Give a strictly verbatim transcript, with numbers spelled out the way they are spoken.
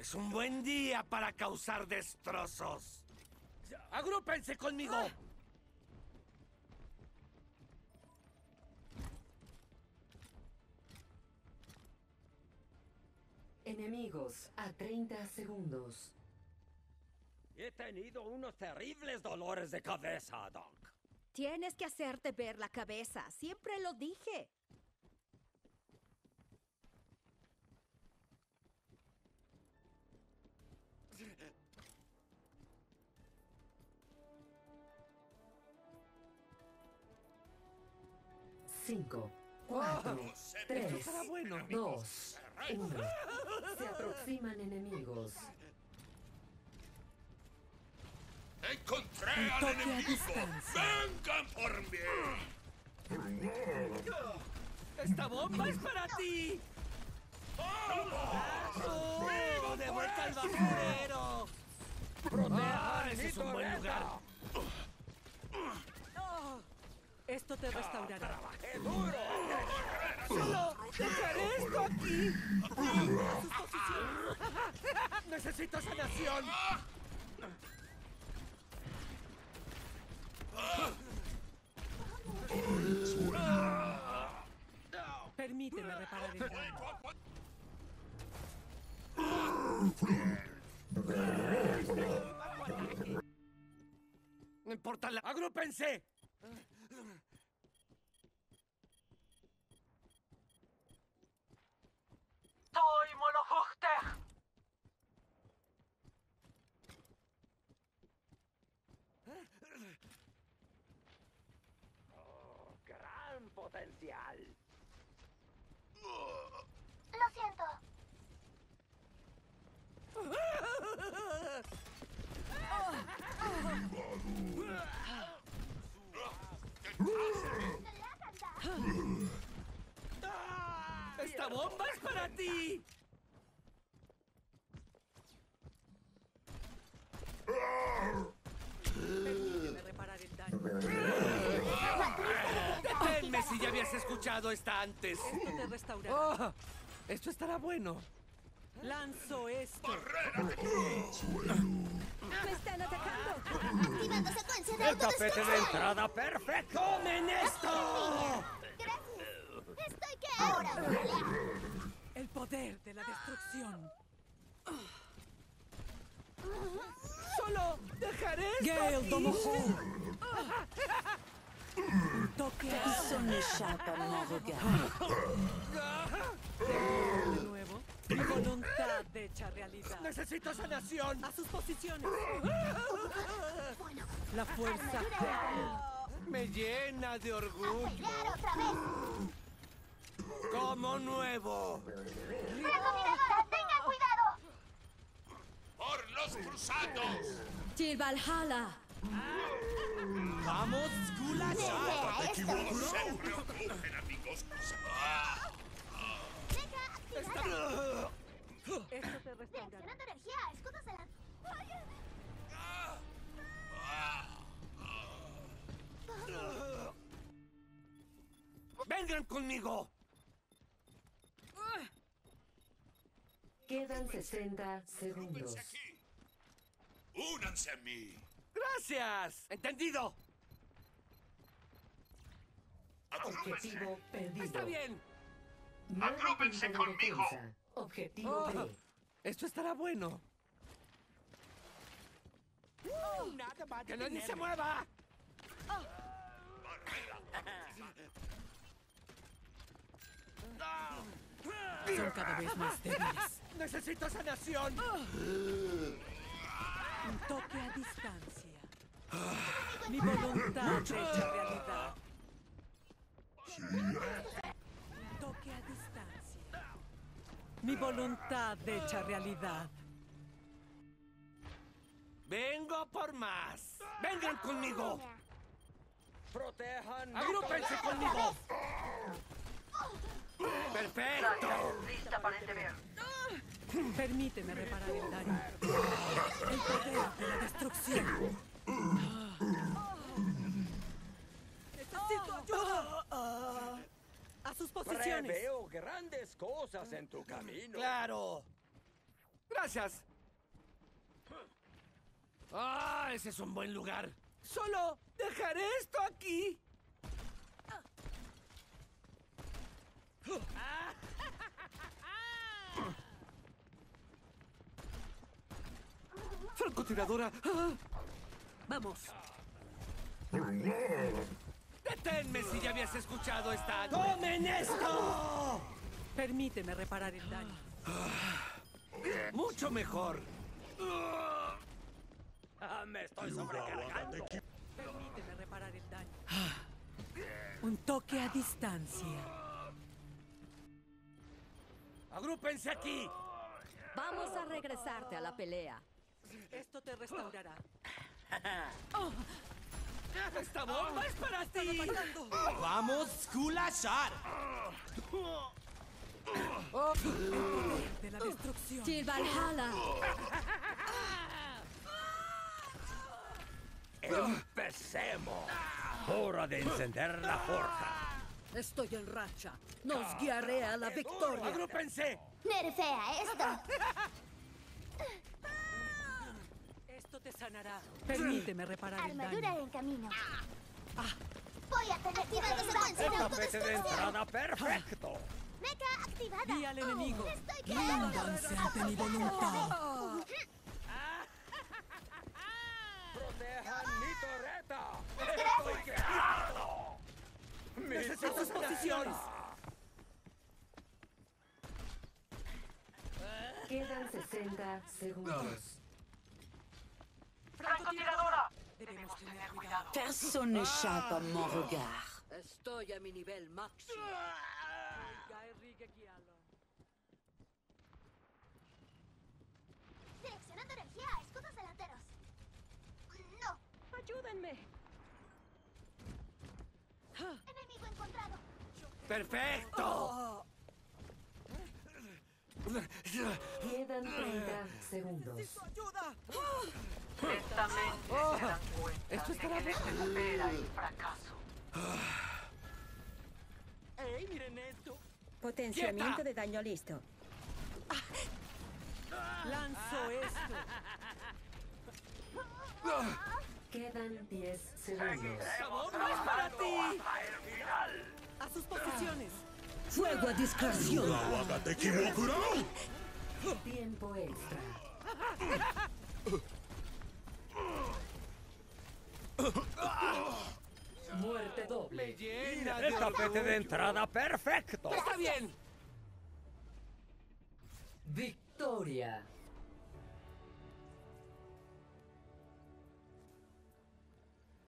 Es un buen día para causar destrozos. ¡Agrúpense conmigo! Ah. Enemigos a treinta segundos. He tenido unos terribles dolores de cabeza, Doc. Tienes que hacerte ver la cabeza. Siempre lo dije. Cinco, cuatro, Oh, tres, bueno. dos, uno. Se aproximan enemigos. ¡Encontré al enemigo! ¡Vengan por mí! ¡Esta bomba es para ti! ¡Oh! ¡De vuelta al basurero! ¡Proteja! ¡Ese es un buen lugar! Esto te restaurará. ¡Trabajé duro! ¡Solo dejaré esto aquí! ¡Necesito sanación! Permíteme reparar el daño. No importa la... ¡Agrúpense! ¡Soy Molojochter! Oh, gran potencial. Lo siento. ¡Esta bomba es para ti! Permíteme reparar el daño. ¡Deténme si ya habías escuchado esta antes! Esto te restaurará. Oh, esto estará bueno. Lanzo esto. ¡Me están atacando! Activando secuencia de ¡El tapete de autodestrucción. entrada perfecto! ¡Comen esto! Gracias. Estoy que ahora. El poder de la destrucción. ¡Solo dejaré esto Gale aquí! Domojo. Un toque de nuevo. Mi voluntad hecha realidad. ¡Necesito sanación! A sus posiciones. La fuerza. Me llena de orgullo. Pelear otra vez. ¡Como nuevo! ¡Francotiradora! ¡Tengan cuidado! ¡Por los cruzados! ¡Til Valhalla! ¡Vamos, Gulash! Desea esto. ¡No se preocupen, amigos! ¡Ah! Deja activar. Esto te restaurará. Reaccionando energía. Escudos de la... ¡Vengan conmigo! Quedan sesenta segundos. ¡Agrúpense aquí! ¡Únanse a mí! ¡Gracias! ¡Entendido! ¡Agrúpense! Objetivo perdido. ¡Está bien! Nueva Agrúpense punta de conmigo. defensa. Objetivo Oh, B. esto estará bueno. ¡Que nadie se mueva! Son cada vez más débiles. ¡Necesito sanación! Un toque a distancia. Mi voluntad hecha realidad. Un toque a distancia. Mi voluntad hecha realidad. ¡Vengo por más! ¡Vengan conmigo! ¡Protejan! ¡Agrúpense conmigo! ¡Perfecto! Lista para el deber. Permíteme reparar el daño. El poder de la destrucción. ¡Necesito ayuda! A sus posiciones. Veo grandes cosas en tu camino. ¡Claro! Gracias. Ah, ese es un buen lugar. Solo dejaré esto aquí. Francotiradora. Vamos. Deténme si ya habías escuchado esta. ¡Tomen esto! Permíteme reparar el daño. Mucho mejor. Ah, me estoy sobrecargando. Permíteme reparar el daño. Un toque a distancia. Agrúpense aquí. Vamos a regresarte a la pelea. Esto te restaurará. ¡Esta bomba es para ti! ¡Vamos, Skulashar! De la destrucción. Jill Valhalla. ¡Empecemos! ¡Hora de encender la forja! Estoy en racha. Nos guiaré a la victoria. ¡Agrúpense! Nerfea esto. Esto te sanará. Permíteme reparar el Armadura daño. en camino. Voy a tener activando secuencia de ¡Tapete de autodestrucción. entrada perfecto! Mecha activada. Di al enemigo. Estoy quedando. Ríndanse ante mi voluntad. ¡Protejan mi torreta! ¡Estoy quemado! ¡Necesito sus posiciones! Quedan sesenta segundos. Debemos tener cuidado. Personne n'échappe à mon regard. Estoy a mi nivel máximo. Direccionando energía a escudos delanteros. No. Ayúdenme. Enemigo encontrado. ¡Perfecto! Quedan treinta segundos. ¡Ayuda! Lentamente se dan cuenta Esto de estará que les bien. espera el fracaso. ¡Ey, miren esto! Potenciamiento ¡Quieta! de daño listo. Lanzo esto. Quedan diez segundos. ¡Esta bomba es para ti! A sus posiciones. Fuego a discreción. Tiempo extra. Muerte doble. ¡Llena de tapete de entrada perfecto! ¡Está bien! Victoria.